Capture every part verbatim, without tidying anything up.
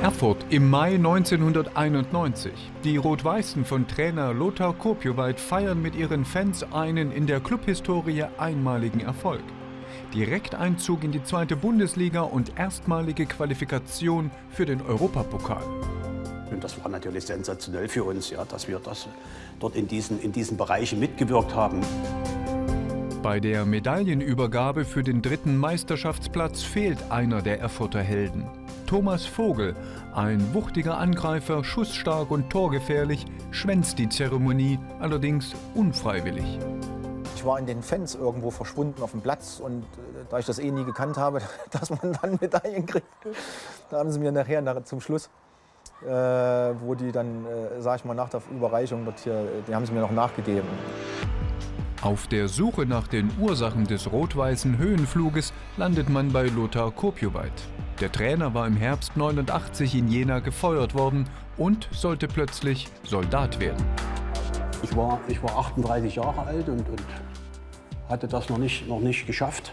Erfurt im Mai neunzehnhunderteinundneunzig. Die Rot-Weißen von Trainer Lothar Kopioweit feiern mit ihren Fans einen in der Clubhistorie einmaligen Erfolg. Direkteinzug in die zweite Bundesliga und erstmalige Qualifikation für den Europapokal. Und das war natürlich sensationell für uns, ja, dass wir das dort in diesen, in diesen Bereichen mitgewirkt haben. Bei der Medaillenübergabe für den dritten Meisterschaftsplatz fehlt einer der Erfurter Helden. Thomas Vogel, ein wuchtiger Angreifer, schussstark und torgefährlich, schwänzt die Zeremonie, allerdings unfreiwillig. Ich war in den Fans irgendwo verschwunden auf dem Platz und da ich das eh nie gekannt habe, dass man dann Medaillen kriegt, da haben sie mir nachher nach, zum Schluss, äh, wo die dann, äh, sag ich mal, nach der Überreichung dort hier, die haben sie mir noch nachgegeben. Auf der Suche nach den Ursachen des rot-weißen Höhenfluges landet man bei Lothar Kopioweit. Der Trainer war im Herbst neunundachtzig in Jena gefeuert worden und sollte plötzlich Soldat werden. Ich war, ich war achtunddreißig Jahre alt und, und hatte das noch nicht, noch nicht geschafft,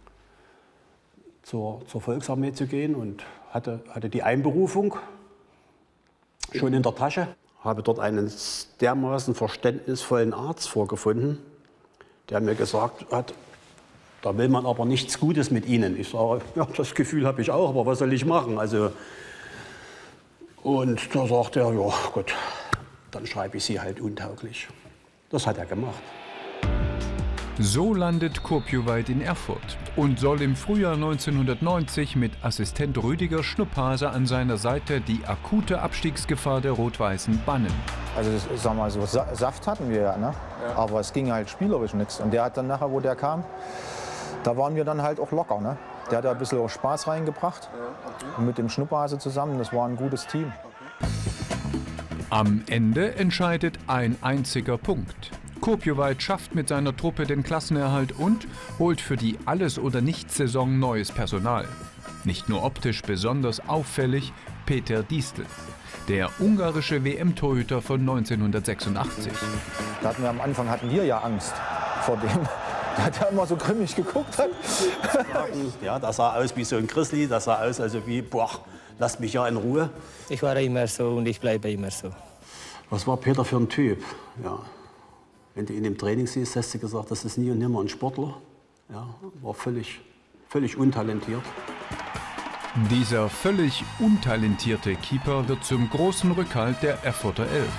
zur, zur Volksarmee zu gehen und hatte, hatte die Einberufung schon in der Tasche. Habe dort einen dermaßen verständnisvollen Arzt vorgefunden, der mir gesagt hat, da will man aber nichts Gutes mit Ihnen. Ich sage, ja, das Gefühl habe ich auch, aber was soll ich machen? Also, und da sagt er, ja gut, dann schreibe ich Sie halt untauglich. Das hat er gemacht. So landet Kopioweit in Erfurt und soll im Frühjahr neunzehnhundertneunzig mit Assistent Rüdiger Schnupphase an seiner Seite die akute Abstiegsgefahr der Rot-Weißen bannen. Also das, ich sag mal so, Saft hatten wir ja, ne? Ja. Aber es ging halt spielerisch nichts. Und der hat dann nachher, wo der kam, da waren wir dann halt auch locker, ne? Der hat da ein bisschen auch Spaß reingebracht. Ja, okay. Und mit dem Schnupphase zusammen, das war ein gutes Team. Okay. Am Ende entscheidet ein einziger Punkt. Kopioweit schafft mit seiner Truppe den Klassenerhalt und holt für die Alles-oder-Nichts-Saison neues Personal. Nicht nur optisch besonders auffällig, Peter Diestel, der ungarische W M-Torhüter von neunzehnhundertsechsundachtzig. Da hatten wir am Anfang hatten wir ja Angst vor dem. Der hat ja immer so grimmig geguckt. Hat. Ja, das sah aus wie so ein Grizzly, das sah aus also wie, boah, lasst mich ja in Ruhe. Ich war immer so und ich bleibe immer so. Was war Peter für ein Typ? Ja. Wenn du ihn im Training siehst, hast du gesagt, das ist nie und nimmer ein Sportler. Ja, war völlig, völlig untalentiert. Dieser völlig untalentierte Keeper wird zum großen Rückhalt der Erfurter Elf.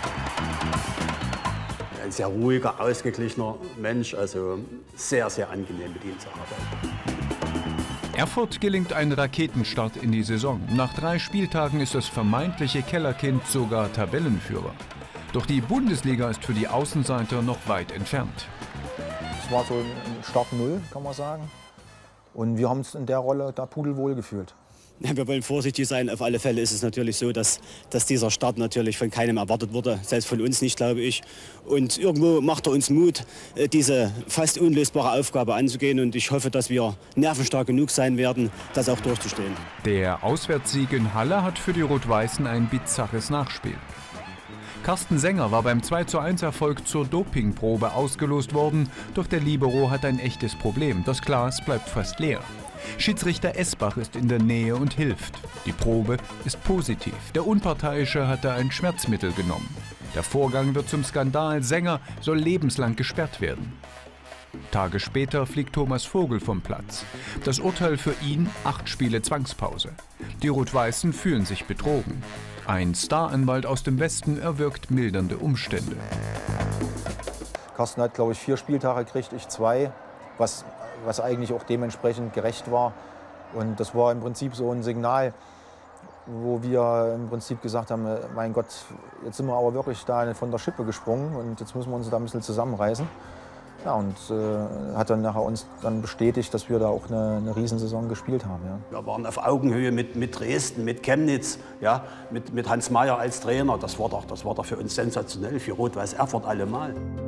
Ein sehr ruhiger, ausgeglichener Mensch, also sehr, sehr angenehm mit ihm zu arbeiten. Erfurt gelingt ein Raketenstart in die Saison. Nach drei Spieltagen ist das vermeintliche Kellerkind sogar Tabellenführer. Doch die Bundesliga ist für die Außenseiter noch weit entfernt. Es war so ein Start Null, kann man sagen. Und wir haben uns in der Rolle da pudelwohl gefühlt. Ja, wir wollen vorsichtig sein. Auf alle Fälle ist es natürlich so, dass, dass dieser Start natürlich von keinem erwartet wurde. Selbst von uns nicht, glaube ich. Und irgendwo macht er uns Mut, diese fast unlösbare Aufgabe anzugehen. Und ich hoffe, dass wir nervenstark genug sein werden, das auch durchzustehen. Der Auswärtssieg in Halle hat für die Rot-Weißen ein bizarres Nachspiel. Carsten Sänger war beim zwei zu eins Erfolg zur Dopingprobe ausgelost worden, doch der Libero hat ein echtes Problem. Das Glas bleibt fast leer. Schiedsrichter Esbach ist in der Nähe und hilft. Die Probe ist positiv. Der Unparteiische hatte ein Schmerzmittel genommen. Der Vorgang wird zum Skandal. Sänger soll lebenslang gesperrt werden. Tage später fliegt Thomas Vogel vom Platz. Das Urteil für ihn: acht Spiele Zwangspause. Die Rot-Weißen fühlen sich betrogen. Ein Staranwalt aus dem Westen erwirkt mildernde Umstände. Carsten hat, glaube ich, vier Spieltage gekriegt, ich zwei, was, was eigentlich auch dementsprechend gerecht war. Und das war im Prinzip so ein Signal, wo wir im Prinzip gesagt haben, mein Gott, jetzt sind wir aber wirklich da von der Schippe gesprungen und jetzt müssen wir uns da ein bisschen zusammenreißen. Ja, und äh, hat dann nachher uns dann bestätigt, dass wir da auch eine, eine Riesensaison gespielt haben. Ja. Wir waren auf Augenhöhe mit, mit Dresden, mit Chemnitz, ja, mit, mit Hans Meyer als Trainer. Das war doch, das war doch für uns sensationell, für Rot-Weiß Erfurt allemal.